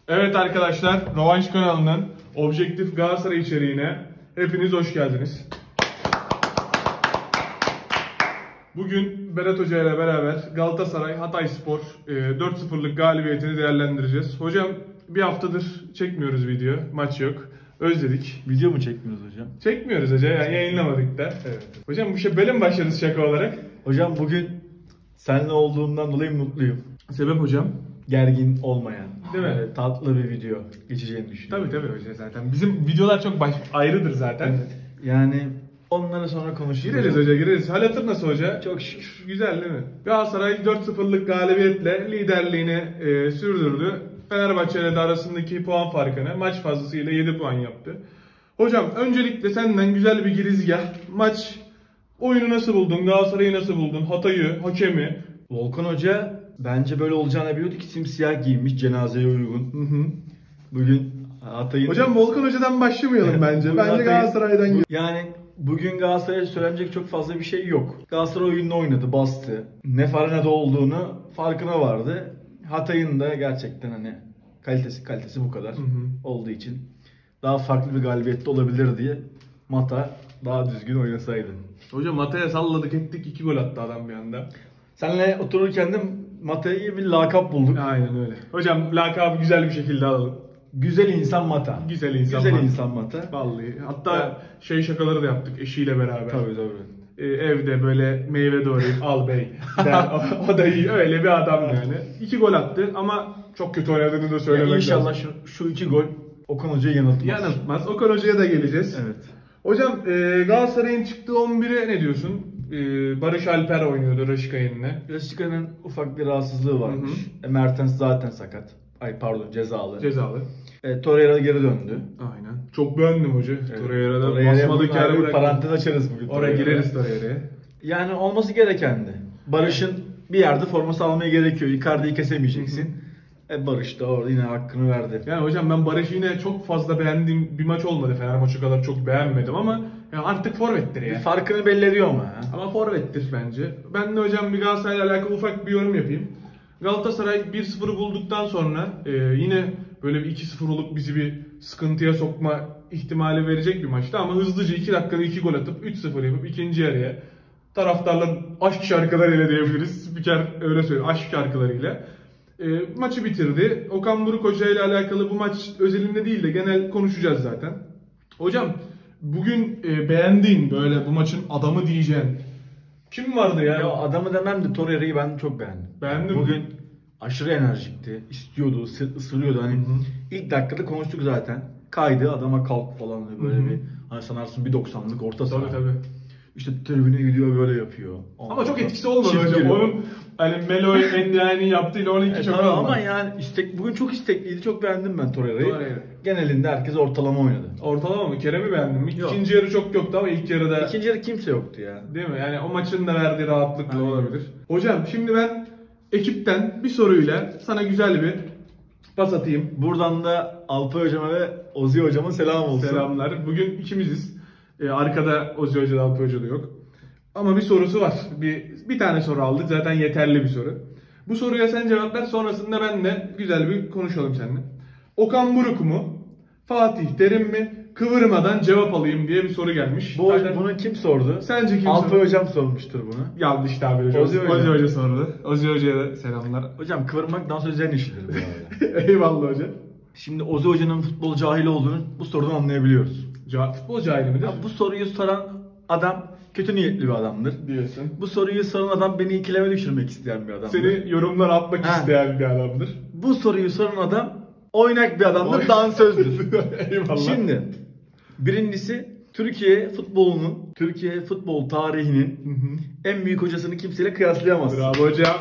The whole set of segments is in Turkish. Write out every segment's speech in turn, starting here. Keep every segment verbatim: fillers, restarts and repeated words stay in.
Evet arkadaşlar, Rövanş kanalının Objektif Galatasaray içeriğine hepiniz hoş geldiniz. Bugün Berat Hoca ile beraber Galatasaray Hatayspor dört sıfırlık galibiyetini değerlendireceğiz. Hocam bir haftadır çekmiyoruz video, maç yok. Özledik. Video mu çekmiyoruz hocam? Çekmiyoruz hocam, yani yayınlamadık da. Evet. Hocam bu şey böyle mi başladınız şaka olarak? Hocam bugün seninle olduğumdan dolayı mutluyum. Sebep hocam? Gergin olmayan, değil mi? E, tatlı bir video geçeceğini düşünüyorum. Tabii tabii hocam zaten. Bizim videolar çok baş, ayrıdır zaten. Evet. Yani onları sonra konuşuruz. Gireriz hoca gireriz. Hal hatır nasıl hoca? Çok şükür. Güzel değil mi? Galatasaray dört sıfırlık galibiyetle liderliğini e, sürdürdü. Fenerbahçe ile de arasındaki puan farkını maç fazlasıyla yedi puan yaptı. Hocam öncelikle senden güzel bir girizgah. Maç oyunu nasıl buldun? Galatasaray'ı nasıl buldun? Hatay'ı, hakemi. Volkan Hoca bence böyle olacağını biliyordu ki simsiyah giymiş, cenazeye uygun. Hı hı. Bugün Hatay'ın... Hocam Volkan Hoca'dan başlamayalım bence. Bence Hatay'ın... Galatasaray'dan gidelim. Yani bugün Galatasaray'a söylenecek çok fazla bir şey yok. Galatasaray oyununu oynadı, bastı. Ne farinada olduğunu farkına vardı. Hatay'ın da gerçekten hani kalitesi kalitesi bu kadar hı hı. olduğu için daha farklı bir galibiyette olabilir diye Mata daha düzgün oynasaydı. Hocam Mata'ya salladık ettik, iki gol attı adam bir anda. Seninle otururken de Mata'ya bir lakap bulduk. Aynen öyle. Hocam lakabı güzel bir şekilde alalım. Güzel insan Mata. Güzel insan Güzel Mata. insan Mata. Vallahi. Hatta ya. şey şakaları da yaptık eşiyle beraber. Tabii tabii. Ee, evde böyle meyve doğrayıp al bey. Der, o, o da iyi. Öyle bir adam yani. İki gol attı ama çok kötü oynadığını da söylemek ya inşallah lazım. şu, şu iki gol Okan Hoca'yı yanıltmaz. Yanıltmaz. Okan Hoca'ya da geleceğiz. Evet. Hocam e, Galatasaray'ın çıktığı on bire ne diyorsun? E, Barış Alper oynuyordu Raşika yerine. Raşika'nın ufak bir rahatsızlığı varmış. Hı hı. E, Mertens zaten sakat. Ay pardon cezalı. Cezalı. E, Torreira geri döndü. Aynen. Çok beğendim hoca. Evet. Torreira'da basmadık yer bırakın. Parantez açarız bugün. Oraya gireriz Torreira'ya. Yani olması gerekendi. Barış'ın bir yerde forması almaya gerekiyor. Icardi'yi kesemeyeceksin. Hı hı. E Barış da orada yine hakkını verdi. Yani hocam ben Barış'ı yine çok fazla beğendiğim bir maç olmadı. Fener maçı kadar çok beğenmedim ama yani artık forvettir ya. Bir farkını belli ediyor ama. Ha? Ama forvettir bence. Ben de hocam bir Galatasaray'la alakalı ufak bir yorum yapayım. Galatasaray bir sıfırı bulduktan sonra e, yine böyle bir iki sıfır olup bizi bir sıkıntıya sokma ihtimali verecek bir maçtı. Ama hızlıca iki dakikada iki gol atıp üç sıfır yapıp ikinci yarıya taraftarların aşk şarkılarıyla diyebiliriz. Spiker öyle söylüyor. Aşk şarkılarıyla. E, maçı bitirdi. Okan Buruk Hoca ile alakalı bu maç özelinde değil de genel konuşacağız zaten. Hocam bugün e, beğendiğin böyle bu maçın adamı diyeceğin kim vardı ya? Ya adamı demem de Torreira'yı ben çok beğendim. Beğendim. Bugün aşırı enerjikti. İstiyordu, ısırıyordu. Hani hı hı. ilk dakikada konuştuk zaten. Kaydı adama kalk falan böyle hı hı. bir hani sanarsın bir doksanlık orta saha. Tabii tabii. İşte tribüne gidiyor böyle yapıyor. Ama, ama çok etkisi olmadı hocam. Onun hani Melo Endia'nın yaptığıyla onunki e, çok olmadı. Ama yani istek bugün çok istekliydi. Çok beğendim ben Torreira'yı. Genelinde herkes ortalama oynadı. Ortalama mı? Kerem'i beğendim. Yok. İkinci yarı çok yoktu ama ilk yarıda... İkinci yarı kimse yoktu ya. Değil mi? Yani o maçın da verdiği rahatlıkla hani olabilir. Hocam şimdi ben ekipten bir soruyla sana güzel bir pas atayım. Buradan da Alpay Hocama ve Ozi Hocama selam olsun. Selamlar. Bugün ikimiziz. Ee, arkada Ozi Hoca da Alpay Hoca da yok. Ama bir sorusu var. Bir, bir tane soru aldık. Zaten yeterli bir soru. Bu soruya sen cevap ver. Sonrasında ben de güzel bir konuşalım seninle. Okan Buruk mu? Fatih Terim mi? Kıvırmadan cevap alayım diye bir soru gelmiş. Bu, Zaten bunu kim sordu? Sence kim Alpay sordu? Hocam sormuştur bunu. Yanlış tabi hocam. Ozi Hoca. Ozi Hoca sordu. Ozi Hoca'ya da selamlar. Hocam kıvırmak dans özel işidir bu arada. Eyvallah hocam. Şimdi Ozi Hoca'nın futbol cahili olduğunu bu sorudan anlayabiliyoruz. Ca futbol cahili midir? Ya bu soruyu soran adam kötü niyetli bir adamdır. Diyorsun. Bu soruyu soran adam beni ikileme düşürmek isteyen bir adamdır. Seni yorumlar atmak ha. isteyen bir adamdır. Bu soruyu soran adam oynak bir adamdır, dansözdür. Eyvallah. Şimdi birincisi Türkiye futbolunun, Türkiye futbol tarihinin hı hı. en büyük hocasını kimseyle kıyaslayamaz. Bravo hocam.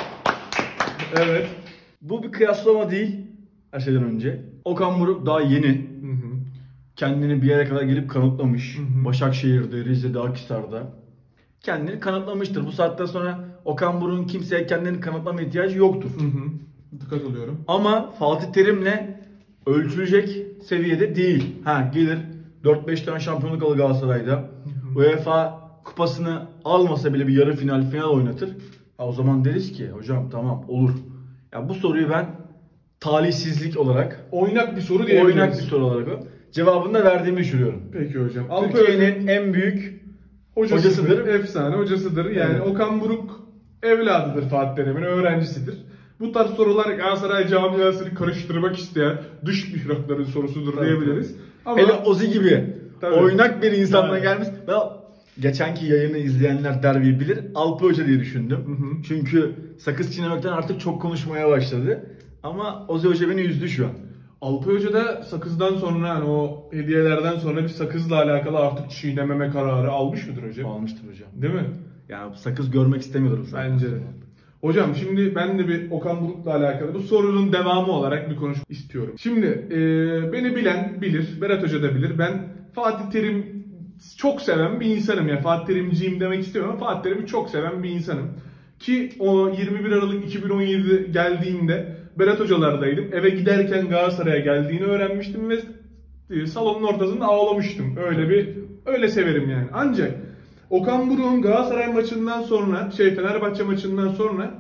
Evet. Bu bir kıyaslama değil her şeyden önce. Okan Buruk daha yeni. Hı hı. Kendini bir yere kadar gelip kanıtlamış. Hı hı. Başakşehir'de, Rize'de, Akhisar'da. Kendini kanıtlamıştır. Bu saatten sonra Okan Buruk'un kimseye kendini kanıtlama ihtiyacı yoktur. Hı hı. Dikkat oluyorum. Ama Fatih Terim'le ölçülecek seviyede değil. Ha gelir dört beş tane şampiyonluk alır Galatasaray'da. Hı hı. UEFA kupasını almasa bile bir yarı final, final oynatır. Ha, o zaman deriz ki hocam tamam olur. Ya bu soruyu ben talihsizlik olarak, Oynak bir soru diyebiliriz. oynak bir soru olarak o. Cevabını da verdiğimi düşünüyorum. Peki hocam. Alpay Türkiye'nin en büyük hocasıdır, hocasıdır. efsane hocasıdır. Yani Evet. Okan Buruk evladıdır Fatih Terim'in, öğrencisidir. Bu tarz sorular Galatasaray camiasını karıştırmak isteyen dış mihrakların sorusudur Tabii, diyebiliriz. Ama Hele Ozi gibi Tabii. oynak bir insandan Yani. gelmiş. Ben geçenki yayını izleyenler derbiyi bilir. Alpay Hoca diye düşündüm. Hı hı. Çünkü sakız çiğnemekten artık çok konuşmaya başladı. Ama Ozi Hoca beni üzdü şu an. Alpay Hoca da sakızdan sonra, hani o hediyelerden sonra bir sakızla alakalı artık çiğnememe kararı almış mıdır hocam? Almıştır hocam. Değil mi? Yani sakız görmek istemiyordur zaten. Bence de. Hocam şimdi ben de bir Okan Buruk'la alakalı bu sorunun devamı olarak bir konuşmak istiyorum. Şimdi e, beni bilen bilir, Berat Hoca da bilir. Ben Fatih Terim çok seven bir insanım. Yani Fatih Terimciyim demek istemiyorum ama Fatih Terim'i çok seven bir insanım. Ki o yirmi bir Aralık iki bin on yedi geldiğinde Berat Hocalardaydım. Eve giderken Galatasaray'a geldiğini öğrenmiştim ve salonun ortasında ağlamıştım. Öyle bir öyle severim yani. Ancak Okan Buruk'un Galatasaray maçından sonra, şey Fenerbahçe maçından sonra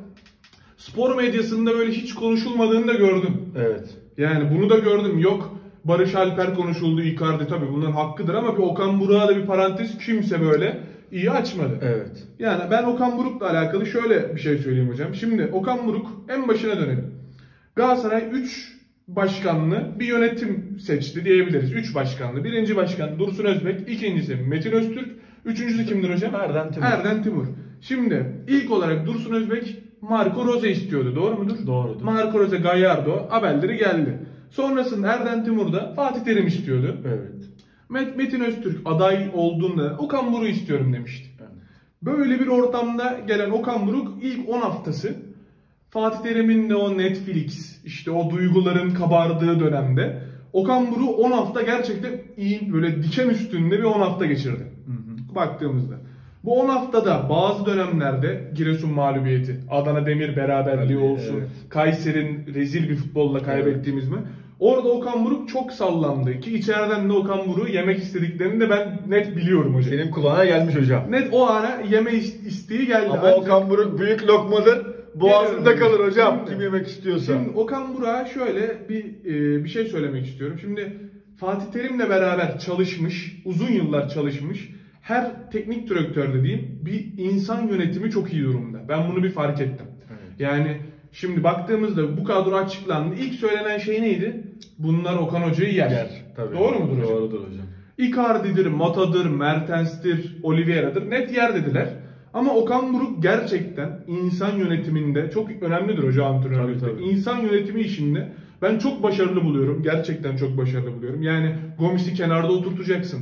spor medyasında böyle hiç konuşulmadığını da gördüm. Evet. Yani bunu da gördüm. Yok Barış Alper konuşuldu, Icardi, tabii bunların hakkıdır ama bir Okan Buruk'a da bir parantez kimse böyle iyi açmadı. Evet. Yani ben Okan Buruk'la alakalı şöyle bir şey söyleyeyim hocam. Şimdi Okan Buruk, en başına dönelim. Galatasaray üç başkanlı bir yönetim seçti diyebiliriz. üç başkanlı. Birinci başkan Dursun Özbek, ikincisi Metin Öztürk, üçüncüsü kimdir hocam? Erden Timur. Erden Timur. Şimdi ilk olarak Dursun Özbek Marco Rose istiyordu. Doğru mudur? Doğrudur. Marco Rose, Gallardo haberleri geldi. Sonrasında Erden Timur da Fatih Terim istiyordu. Evet. Met- Metin Öztürk aday olduğunda Okan Buruk'u istiyorum demişti. Evet. Böyle bir ortamda gelen Okan Buruk ilk on haftası Fatih Terim'in de o Netflix, işte o duyguların kabardığı dönemde Okan Buruk on hafta gerçekten iyi, böyle diken üstünde bir on hafta geçirdi. Hı hı. Baktığımızda. Bu on haftada bazı dönemlerde Giresun mağlubiyeti, Adana Demir beraberliği Evet, olsun, evet. Kayseri'nin rezil bir futbolla kaybettiğimiz mi? Orada Okan Buruk çok sallandı ki içeriden de Okan Buruk'u yemek istediklerini de ben net biliyorum hocam. Senin kulağına gelmiş hocam. Net o ara yeme is- isteği geldi. Ama Ancak- Okan Buruk büyük lokmadır. Boğazında Geliyorum. kalır hocam. Şimdi- Kim yemek istiyorsa. Şimdi Okan Buruk'a şöyle bir e, bir şey söylemek istiyorum. Şimdi Fatih Terim'le beraber çalışmış, uzun yıllar çalışmış. Her teknik direktör dediğim bir insan yönetimi çok iyi durumda. Ben bunu bir fark ettim. Evet. Yani şimdi baktığımızda bu kadro açıklandı. İlk söylenen şey neydi? Bunlar Okan Hoca'yı yer. Yer, tabii. Doğru mudur hocam? Doğrudur hocam. Icardi'dir, Mata'dır, Mertens'tir, Oliveira'dır. Net yer dediler. Ama Okan Buruk gerçekten insan yönetiminde çok önemlidir hocam, antrenörlükte. Tabii, tabii. İnsan yönetimi işinde ben çok başarılı buluyorum. Gerçekten çok başarılı buluyorum. Yani Gomis'i kenarda oturtacaksın.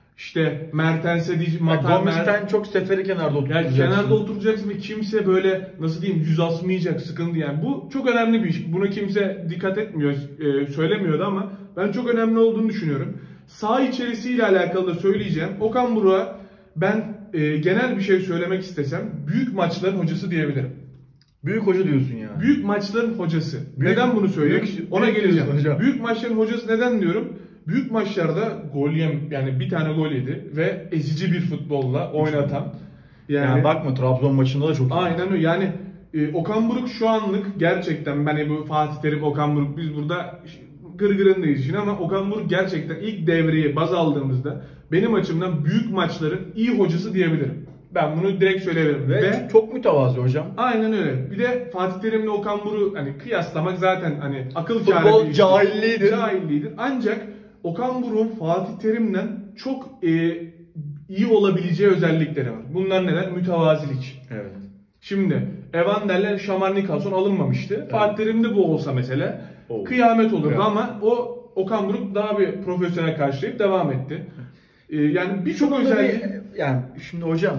İşte Mertens'e diyeceksin. Yani Mata, Gomis'ten çok seferi kenarda yani oturacaksın. kenarda oturacaksın ve kimse böyle nasıl diyeyim yüz asmayacak, sıkıntı yani. Bu çok önemli bir iş. Buna kimse dikkat etmiyor, e, söylemiyordu ama ben çok önemli olduğunu düşünüyorum. Saha içerisiyle alakalı da söyleyeceğim. Okan Buruk'a ben e, genel bir şey söylemek istesem büyük maçların hocası diyebilirim. Büyük hoca diyorsun yani. Büyük maçların hocası. Büyük- neden bunu söylüyorum? büyük- Ona büyük geleceğim. diyorsun hocam. Büyük maçların hocası neden diyorum? Büyük maçlarda gol yem, yani bir tane gol yedi ve ezici bir futbolla oynatan. Yani, Yani, bakma Trabzon maçında da çok iyi. aynen öyle. Yani e, Okan Buruk şu anlık gerçekten, ben bu Fatih Terim, Okan Buruk, biz burada gırgırındayız şimdi ama Okan Buruk gerçekten ilk devreyi baz aldığımızda benim açımdan büyük maçların iyi hocası diyebilirim. Ben bunu direkt söyleyebilirim. Ve, Ve çok mütevazı hocam. aynen öyle. Bir de Fatih Terim'le Okan Buruk'u hani kıyaslamak zaten hani akıl Futbol kârı bir iş. cahilliğidir. Cahilliğidir. Ancak Okan Buruk'un Fatih Terim'den çok e, iyi olabileceği özellikleri var. Bunlar neler? Mütevazilik. Evet. Şimdi Evander'le Şamar Nikolson alınmamıştı. Fatih Terim'de bu olsa mesela Oo. kıyamet olurdu Kıyamet. ama o Okan Buruk daha bir profesyonel karşılayıp devam etti. Ee, yani birçok Burada özellik... bir- yani şimdi hocam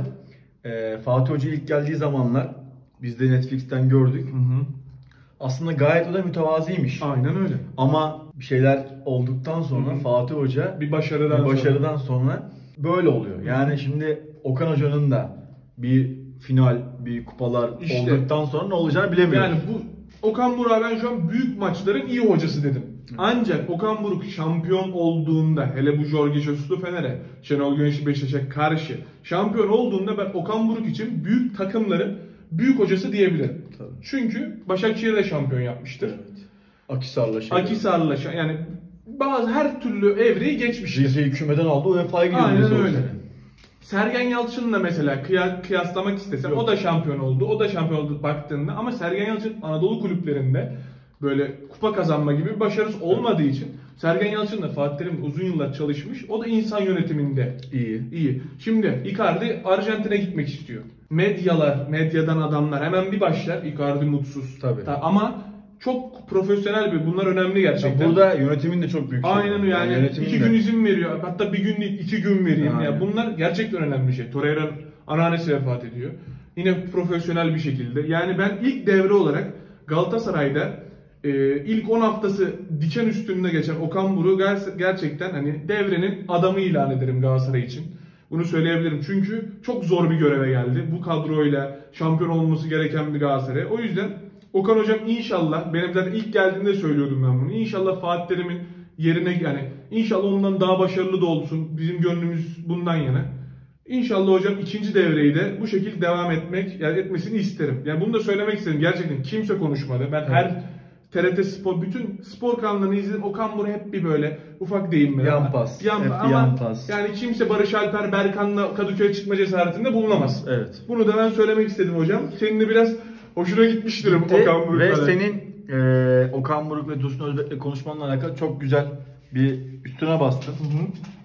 e, Fatih Hoca ilk geldiği zamanlar biz de Netflix'ten gördük. Hı hı. Aslında gayet o da mütevazıymış. Aynen öyle. Ama bir şeyler olduktan sonra Hı hı. Fatih Hoca Bir başarıdan bir başarıdan sonra böyle oluyor. Yani şimdi Okan Hoca'nın da bir final, bir kupalar İşte. olduktan sonra ne olacağını bilemiyoruz. Yani bu Okan Buruk'a ben şu an büyük maçların iyi hocası dedim. Ancak Okan Buruk şampiyon olduğunda, hele bu Jorge Jesus'lu Fener'e, Şenol Güneşli Beşiktaş'a karşı şampiyon olduğunda ben Okan Buruk için büyük takımların büyük hocası diyebilirim. Tabii. Çünkü Başakşehir'de şampiyon yapmıştır. Evet. Akhisar'la şey. Akhisar'la şey- yani bazı her türlü evreyi geçmiş. Rize'yi kümeden aldı, U E F A'ya gidiyor. Aynen Rize o öyle. sene. Sergen Yalçın'la mesela kıya- kıyaslamak istesem, Yok. o da şampiyon oldu. O da şampiyon oldu baktığında, ama Sergen Yalçın Anadolu kulüplerinde böyle kupa kazanma gibi bir başarısı olmadığı için Sergen Yalçın'la Fatih Terim uzun yıllar çalışmış. O da insan yönetiminde İyi. iyi. Şimdi Icardi Arjantin'e gitmek istiyor. Medyalar, medyadan adamlar hemen bir başlar. Icardi mutsuz. Tabii. Ta- ama çok profesyonel bir, bunlar önemli gerçekten. Burada yönetimin de çok büyük şey. Aynen yani, yönetimin iki de- gün izin veriyor. Hatta bir gün değil, iki gün vereyim. Aynen. Ya bunlar gerçekten önemli bir şey. Torreira'nın anneannesi vefat ediyor. Yine profesyonel bir şekilde. Yani ben ilk devre olarak Galatasaray'da e, ilk on haftası diken üstünde geçen Okan Buruk'u ger- gerçekten hani devrenin adamı ilan ederim Galatasaray için. Bunu söyleyebilirim. Çünkü çok zor bir göreve geldi. Bu kadroyla şampiyon olması gereken bir Galatasaray. O yüzden Okan Hocam inşallah, benim zaten ilk geldiğinde söylüyordum ben bunu. İnşallah Fatih Terim'in yerine, yani inşallah ondan daha başarılı da olsun. Bizim gönlümüz bundan yana. İnşallah hocam ikinci devreyi de bu şekilde devam etmek, yani etmesini isterim. Yani bunu da söylemek istedim. Gerçekten kimse konuşmadı. Ben Evet. her T R T Spor, bütün spor kanallarını izledim. Okan Buruk hep bir böyle ufak değinme. Yan pas, hep bir ama yan pas. Yani kimse Barış Alper Berkan'la Kadıköy'e çıkma cesaretinde bulunamaz. Evet. Bunu da ben söylemek istedim hocam. Senin de biraz hoşuna gitmiştir Okan Buruk'la. Ve senin e, Okan Buruk ve Dursun Özbek'le konuşmanla alakalı çok güzel bir üstüne bastın. Hı hı.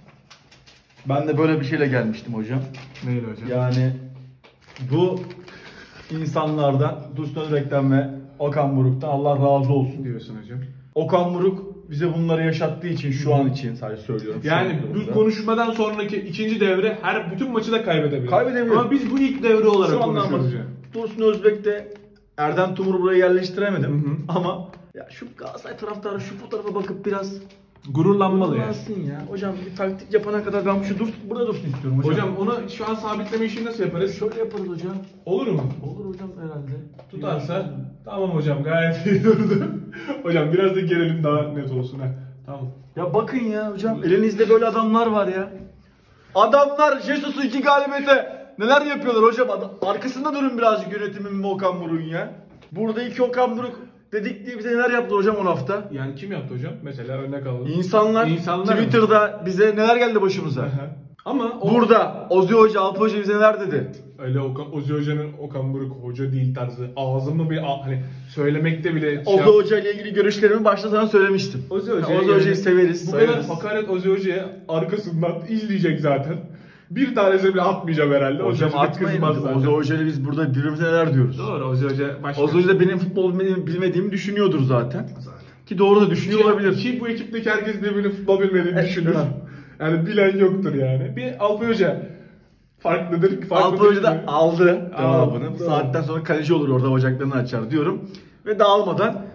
Ben de böyle bir şeyle gelmiştim hocam. Neyle hocam? Yani bu insanlardan, Dursun Özbek'ten ve Okan Buruk'tan Allah razı olsun. Diyorsun hocam. Okan Buruk bize bunları yaşattığı için, şu an için sadece söylüyorum. şu Yani an bu durumda. konuşmadan sonraki ikinci devre her bütün maçı da kaybedebilir. Kaybedebilir. Ama biz bu ilk devre olarak Şu konuşuyoruz anlamda hocam. Dursun Özbek de Erdem Tumur'u buraya yerleştiremedim. Hı hı. Ama ya şu Galatasaray taraftarı şu fotoğrafa bakıp biraz Gururlanmalı yani. gururlansın ya. Hocam bir taktik yapana kadar ben şu dur burada dursun istiyorum hocam. Hocam onu şu an sabitleme işini nasıl yaparız? şöyle yaparız hocam. Olur mu? Olur hocam herhalde. Tutarsa tamam hocam, gayet iyi durdu. Hocam biraz da gelelim daha net olsun ha. Tamam. Ya bakın ya hocam elinizde böyle adamlar var ya. Adamlar Jesus'u iki galibiyete neler yapıyorlar hocam. Adam, arkasında durun birazcık yönetimin ve Okan Buruk'un ya. Burada iki Okan Buruk dedik diye bize neler yaptı hocam on hafta. Yani kim yaptı hocam? Mesela örnek alalım. İnsanlar, İnsanlar mı? Twitter'da bize neler geldi başımıza. Aha. Ama o, Burada Ozi Hoca, Alp Hoca bize neler dedi. öyle Okan, Ozi Hoca'nın Okan Buruk hoca değil tarzı. Ağzımı bir a- hani söylemekte bile şey Ozi yap- Hoca ile ilgili görüşlerimi başta sana söylemiştim. Ozi Ya, Hoca'yı Ozi yani Hoca'yı severiz. Bu kadar sayarız. hakaret Ozi Hoca'ya arkasından izleyecek zaten. Bir tanesi bile atmayacağım herhalde. Hocam Ozi Hoca atmayın. kızmaz zaten. Ozi Hoca ile biz burada birbirimize neler diyoruz. Doğru, Ozi Hoca başka. Ozi Hoca da benim futbol bilmediğimi, bilmediğimi düşünüyordur zaten. Zaten. Ki doğru da düşünüyor Ki, olabilir. ki bu ekipteki herkes birbirini futbol bilmediğini Evet, düşünür. evet. Yani bilen yoktur yani. Bir Alpay Hoca farklıdır. farklıdır Alp Hoca da diyor. aldı Aldı, cevabını. Bu doğru. saatten sonra kaleci olur orada bacaklarını açar diyorum. Ve dağılmadan